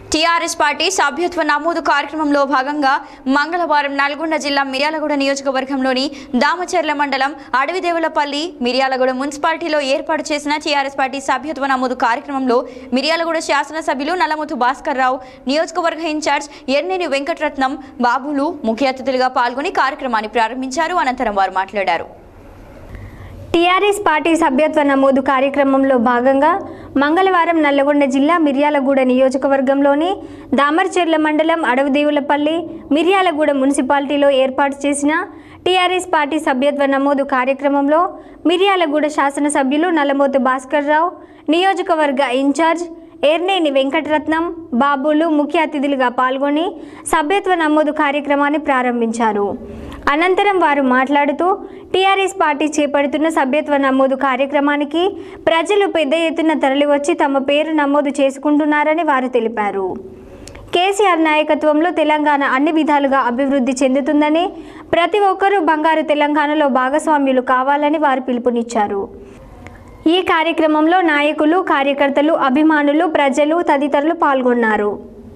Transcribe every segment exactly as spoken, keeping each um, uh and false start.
TRS party సభ్యత్వ నమోదు కార్యక్రమంలో భాగంగా మంగళవారం నల్గొండ జిల్లా మిర్యాలగూడ నియోజకవర్గంలోని దామచర్ల మండలం అడవిదేవులపల్లి మిర్యాలగూడ మున్సిపాలిటీలో ఏర్పాటు చేసిన టీఆర్ఎస్ పార్టీ సభ్యత్వ నమోదు కార్యక్రమంలో మిర్యాలగూడ శాసనసభ్యులు నల్లమోతు భాస్కర్ రావు, నియోజకవర్గ ఇన్ఛార్జ్ ఎర్నేని వెంకటరత్నం బాబులు ముఖ్య అతిథులుగా పాల్గొని కార్యక్రమాన్ని ప్రారంభించారు. అనంతరం వారు మాట్లాడారు. టీఆర్ఎస్ పార్టీ సభ్యత్వ నమోదు కార్యక్రమంలో భాగంగా మంగళవారం నల్లగొండ జిల్లా మిర్యాలగూడ నియోజకవర్గంలోని దామర్చెర్ల మండలం అడవిదేవులపల్లి మిర్యాలగూడ మున్సిపాలిటీలో ఏర్పాటు చేసిన టీఆర్ఎస్ పార్టీ సభ్యత్వ నమోదు కార్యక్రమంలో మిర్యాలగూడ శాసనసభ్యులు నల్లమోతు భాస్కర్ రావు, నియోజకవర్గ ఇన్ఛార్జ్ ఎర్నేని వెంకటరత్నం బాబులు ముఖ్య అతిథులుగా పాల్గొని సభ్యత్వ నమోదు కార్యక్రమాన్ని ప్రారంభించారు. అనంతరం వారు మాట్లాడుతూ టీఆర్ఎస్ పార్టీ చేపడుతున్న సభ్యత్వ నమోదు కార్యక్రమానికి ప్రజలు పెద్ద ఎత్తున తరలివచ్చి తమ పేరు నమోదు చేసుకుంటున్నారని వారు తెలిపారు. కేసీఆర్ నాయకత్వంలో తెలంగాణ అన్ని విధాలుగా అభివృద్ధి చెందుతుందని, ప్రతి ఒక్కరూ బంగారు తెలంగాణలో భాగస్వామ్యులు కావాలని వారు పిలుపునిచ్చారు. ఈ కార్యక్రమంలో నాయకులు, కార్యకర్తలు, అభిమానులు, ప్రజలు తదితరులు పాల్గొన్నారు.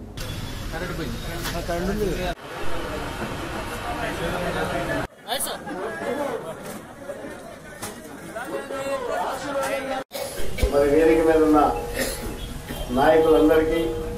మరి వేదిక మీద ఉన్న నాయకులందరికీ,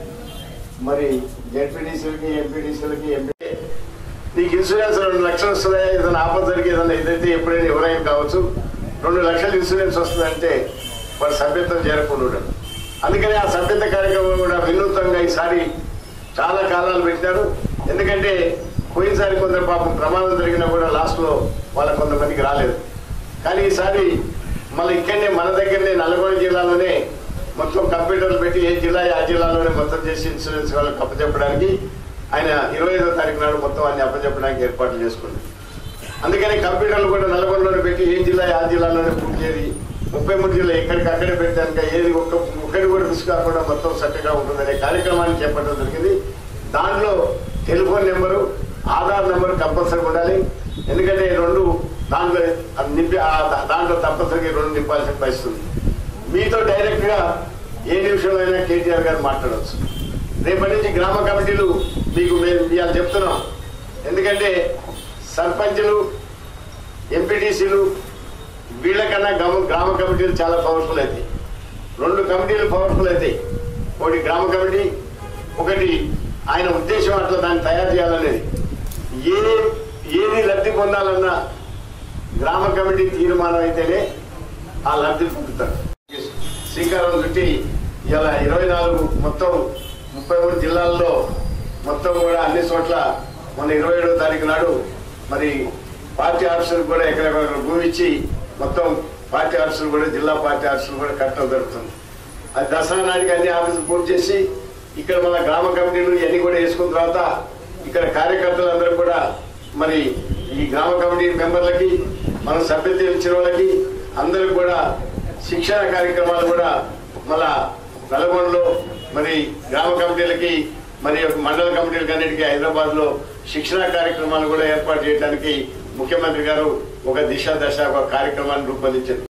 మరి జెడ్పీటీసీలకి, ఎంపీటీసీలకి, ఎంపీ నీకు ఇన్సూరెన్స్ రెండు లక్షలు వస్తున్నాయా, ఏదైనా ఆపద జరిగి ఏదైనా ఏదైతే ఎప్పుడైనా ఎవరైనా కావచ్చు, రెండు లక్షలు ఇన్సూరెన్స్ వస్తుందంటే వాడు సభ్యత్వం చేరకుండా ఉండడు. అందుకని ఆ సభ్యత కార్యక్రమం కూడా వినూత్నంగా ఈసారి చాలా కాలాలు పెట్టారు. ఎందుకంటే పోయినసారి కొందరు పాపం ప్రమాదం జరిగినా కూడా లాస్ట్లో వాళ్ళ కొంతమందికి రాలేదు. కానీ ఈసారి మళ్ళీ ఇక్కడనే మన దగ్గరనే నల్గొండ జిల్లాలోనే మొత్తం కంప్యూటర్లు పెట్టి ఏ జిల్లా ఆ జిల్లాలోనే మొత్తం చేసి ఇన్సూరెన్స్ వాళ్ళకి అప్పచెప్పడానికి ఆయన ఇరవై ఐదో తారీఖు నాడు మొత్తం అన్ని అప్పచెప్పడానికి ఏర్పాట్లు చేసుకుంది. అందుకని కంప్యూటర్లు కూడా నల్గొండలోనే పెట్టి ఏ జిల్లా ఆ జిల్లాలోనే పూర్తి చేసి ముప్పై మూడు జిల్లా ఎక్కడికి అక్కడే పెట్టాక ఏది ఒక్క ఒక్కడి కూడా మిస్ కాకుండా మొత్తం చక్కగా ఉంటుందనే కార్యక్రమాన్ని చేపట్టడం జరిగింది. దాంట్లో telephone number, Aadhaar number compulsory ఉండాలి. ఎందుకంటే రెండు దాంట్లో నింపి దాంట్లో తప్పనిసరిగా రెండు నింపాల్సిన పరిస్థితి ఉంది. మీతో డైరెక్ట్గా ఏ నిమిషంలో అయినా కేటీఆర్ గారు మాట్లాడవచ్చు. రేపటి నుంచి గ్రామ కమిటీలు మీకు మేము ఇవాళ చెప్తున్నాం. ఎందుకంటే సర్పంచులు, ఎంపీటీసీలు వీళ్ళకన్నా గ్రామ గ్రామ కమిటీలు చాలా పవర్ఫుల్ అవుతాయి. రెండు కమిటీలు పవర్ఫుల్ అవుతాయి. ఒకటి గ్రామ కమిటీ, ఒకటి ఆయన ఉద్దేశం అట్లా దాన్ని తయారు చేయాలనేది. ఏ ఏది లబ్ధి పొందాలన్నా గ్రామ కమిటీ తీర్మానం అయితేనే ఆ లబ్ధి పొందుతారు. శ్రీకారం చుట్టి ఇలా ఇరవై నాలుగు మొత్తం ముప్పై మూడు జిల్లాల్లో మొత్తం కూడా అన్ని చోట్ల మన ఇరవై ఏడవ తారీఖు నాడు మరి పార్టీ ఆఫీసులకు కూడా ఎక్కడెక్కడ భూమి ఇచ్చి మొత్తం పార్టీ ఆఫీసులు కూడా జిల్లా పార్టీ ఆఫీసులు కూడా కట్టడం జరుగుతుంది. అది దసరా నాటికి అన్ని ఆఫీసులు పూర్తి చేసి ఇక్కడ మన గ్రామ కమిటీలు ఇవన్నీ కూడా వేసుకున్న తర్వాత ఇక్కడ కార్యకర్తలందరూ కూడా మరి ఈ గ్రామ కమిటీ మెంబర్లకి, మన సభ్యత్వం ఇచ్చిన వాళ్ళకి అందరికి కూడా శిక్షణ కార్యక్రమాలు కూడా మళ్ళా నల్గొండలో మరి గ్రామ కమిటీలకి మరి మండల కమిటీలకి అన్నిటికీ హైదరాబాద్ లో శిక్షణ కార్యక్రమాలు కూడా ఏర్పాటు చేయడానికి ముఖ్యమంత్రి గారు ఒక దిశ దశ ఒక కార్యక్రమాన్ని రూపొందించారు.